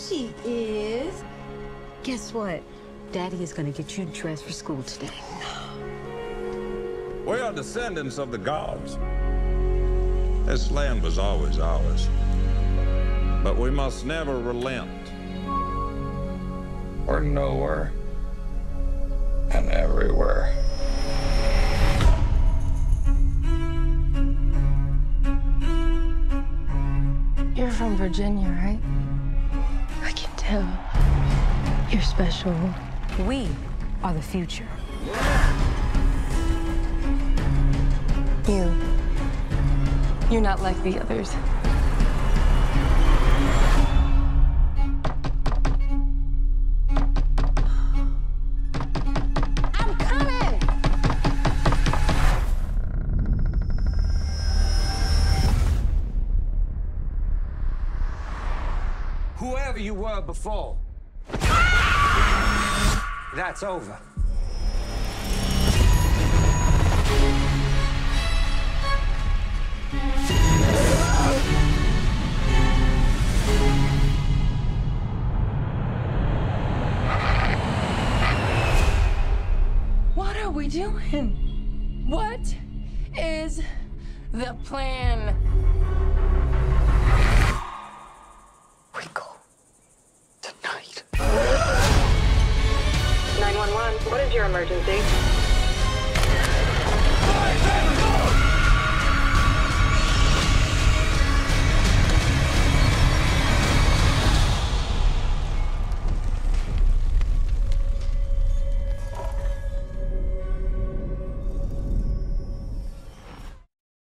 she is. Guess what? Daddy is gonna get you dressed for school today. We are descendants of the gods. This land was always ours. But we must never relent. We're nowhere and everywhere. You're from Virginia, right? I can tell. You're special. We are the future. You're not like the others. I'm coming! Whoever you were before, that's over. What are we doing? What is the plan?